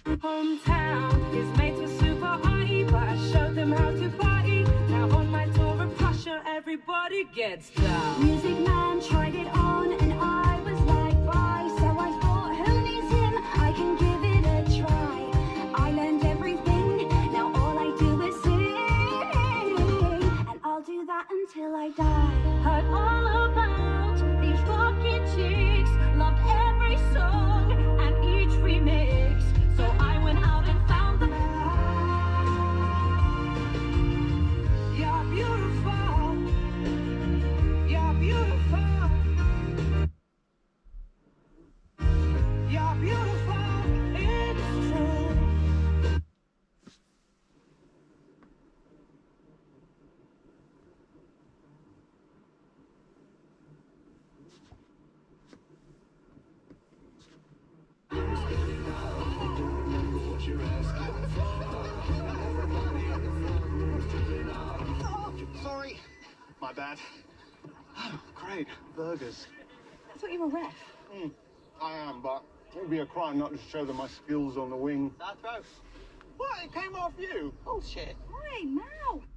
Hometown, his mates were super arty, but I showed them how to party. Now on my tour of Prussia, everybody gets down. Music Man tried it on and I was like, bye. So I thought, who needs him? I can give it a try. I learned everything, now all I do is sing. And I'll do that until I die. Heard all about these rockin' chicks, loved every song and each remix. So I went out and found them. You're beautiful. You're beautiful. You're beautiful. It's true. Sorry, my bad. Oh, great, burgers. I thought you were a ref. I am, but it would be a crime not to show them my skills on the wing. That throw. What? It came off you? Bullshit. Hey, Mal!